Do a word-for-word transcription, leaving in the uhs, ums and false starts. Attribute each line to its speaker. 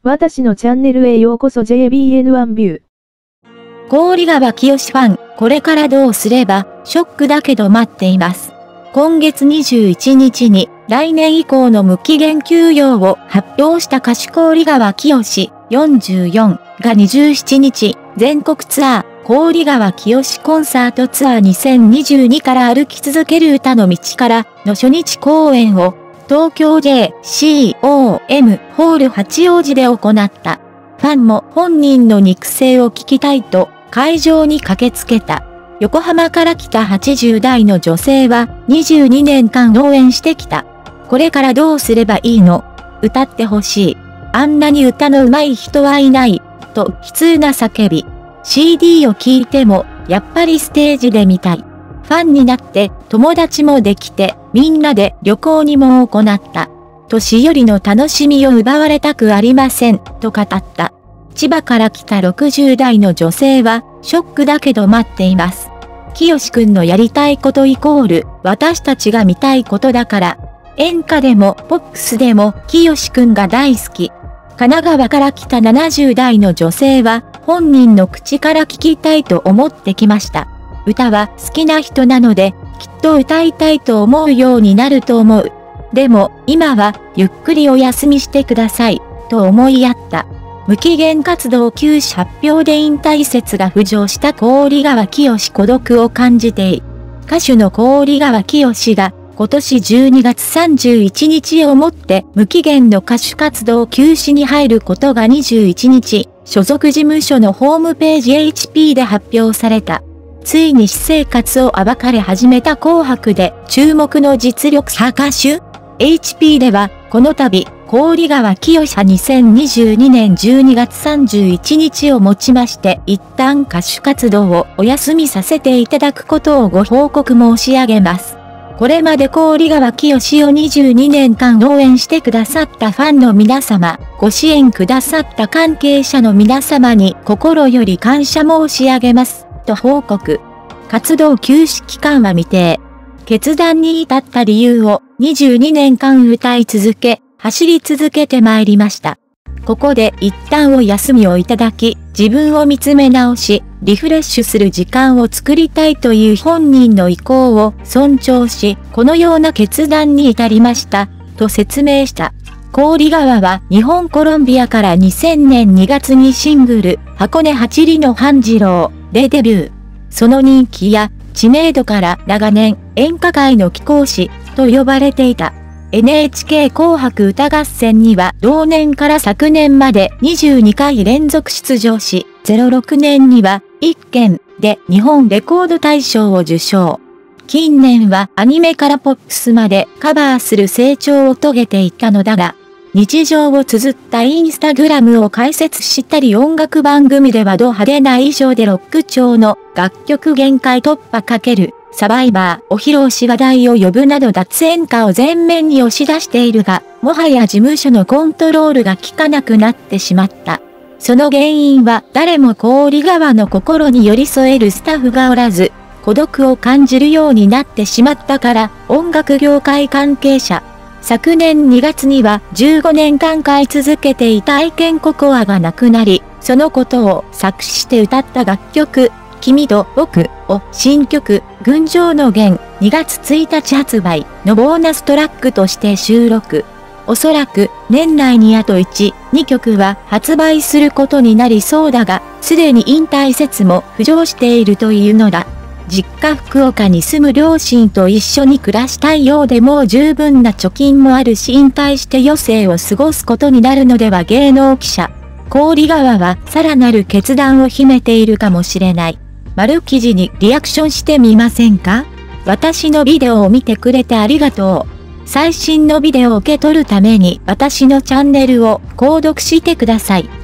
Speaker 1: 私のチャンネルへようこそ ジェイビーエヌワン ビュー。
Speaker 2: 郡川清ファン、これからどうすれば、ショックだけど待っています。今月にじゅういちにちに、来年以降の無期限休養を発表した歌手郡川清よんじゅうよんがにじゅうしちにち、全国ツアー、郡川清コンサートツアーにせんにじゅうにから歩き続ける歌の道からの初日公演を、東京 ジェイシーオーエム ホール八王子で行った。ファンも本人の肉声を聞きたいと会場に駆けつけた。横浜から来たはちじゅうだいの女性はにじゅうにねんかん応援してきた。これからどうすればいいの？歌ってほしい。あんなに歌の上手い人はいない。と悲痛な叫び。シーディー を聴いてもやっぱりステージで見たい。ファンになって友達もできてみんなで旅行にも行った。年寄りの楽しみを奪われたくありませんと語った。千葉から来たろくじゅうだいの女性はショックだけど待っています。清くんのやりたいことイコール私たちが見たいことだから。演歌でもポップスでも清くんが大好き。神奈川から来たななじゅうだいの女性は本人の口から聞きたいと思ってきました。歌は好きな人なのできっと歌いたいと思うようになると思う。でも今はゆっくりお休みしてくださいと思いやった。無期限活動休止発表で引退説が浮上した郡川清孤独を感じている。歌手の郡川清が今年じゅうにがつさんじゅういちにちをもって無期限の歌手活動休止に入ることがにじゅういちにち、所属事務所のホームページ エイチピー で発表された。ついに私生活を暴かれ始めた紅白で注目の実力派歌手 ?エイチピー では、この度、郡川清はにせんにじゅうにねんじゅうにがつさんじゅういちにちをもちまして、一旦歌手活動をお休みさせていただくことをご報告申し上げます。これまで郡川清をにじゅうにねんかん応援してくださったファンの皆様、ご支援くださった関係者の皆様に心より感謝申し上げます。と報告。活動休止期間は未定。決断に至った理由をにじゅうにねんかん歌い続け、走り続けてまいりました。ここで一旦お休みをいただき、自分を見つめ直し、リフレッシュする時間を作りたいという本人の意向を尊重し、このような決断に至りました、と説明した。郡川は日本コロンビアからにせんねんにがつにシングル、箱根八里の半次郎でデビュー。その人気や知名度から長年演歌界の貴公子と呼ばれていた。エヌエイチケー 紅白歌合戦には同年から昨年までにじゅうにかい連続出場し、ゼロろくねんにはいっけんで日本レコード大賞を受賞。近年はアニメからポップスまでカバーする成長を遂げていったのだが、日常を綴ったインスタグラムを開設したり音楽番組ではド派手な衣装でロック調の楽曲限界突破×サバイバーを披露し話題を呼ぶなど脱演歌を前面に押し出しているが、もはや事務所のコントロールが効かなくなってしまった。その原因は誰も郡川の心に寄り添えるスタッフがおらず、孤独を感じるようになってしまったから、音楽業界関係者。昨年にがつにはじゅうごねんかん飼い続けていた愛犬ココアが亡くなり、そのことを作詞して歌った楽曲、君と僕を新曲、群青の弦にがつついたち発売のボーナストラックとして収録。おそらく年内にあといち、にきょくは発売することになりそうだが、すでに引退説も浮上しているというのだ。実家福岡に住む両親と一緒に暮らしたいようでもう十分な貯金もあるし引退して余生を過ごすことになるのでは芸能記者。郡川はさらなる決断を秘めているかもしれない。丸記事にリアクションしてみませんか？私のビデオを見てくれてありがとう。最新のビデオを受け取るために私のチャンネルを購読してください。